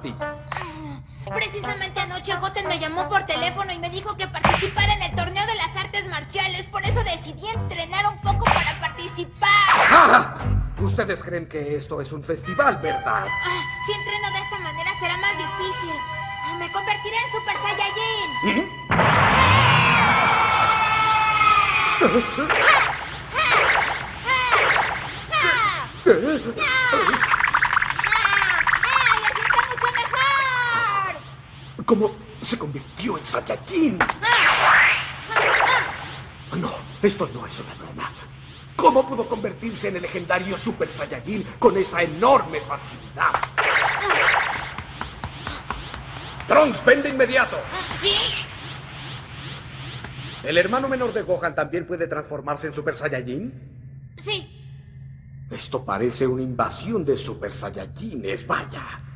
ti. Precisamente anoche Goten me llamó por teléfono y me dijo que participara en el torneo de las artes marciales. Por eso decidí entrenar un poco para participar. ¡Ah! Ustedes creen que esto es un festival, ¿verdad? Si entreno de esta manera será más difícil. Me convertiré en Super Saiyajin. ¡Ay, así está mucho mejor! ¿Cómo se convirtió en Saiyajin? No, esto no es una broma. ¿Cómo pudo convertirse en el legendario Super Saiyajin con esa enorme facilidad? ¡Trunks, ven de inmediato! ¿Sí? ¿El hermano menor de Gohan también puede transformarse en Super Saiyajin? Sí. Esto parece una invasión de Super Saiyajines, vaya.